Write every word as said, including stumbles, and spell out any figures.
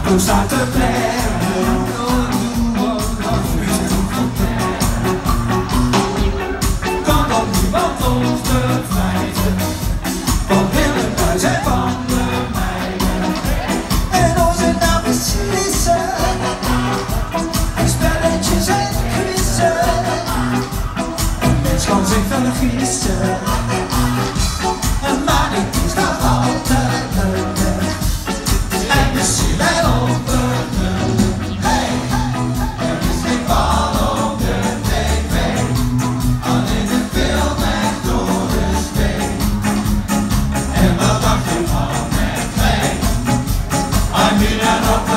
Hoe staat de plan? Kan dan niemand ons bevrijden van Willem Buijs en van de meiden? En onze naam is Lisse, en spelletjes en quizzen. Een mens kan zich vergissen, maar dit is nog altijd leuk. En de ziel en openen, hey, er is geen bal op de tv, alleen de film en door de steen. En wat dacht je van het play? I'm in an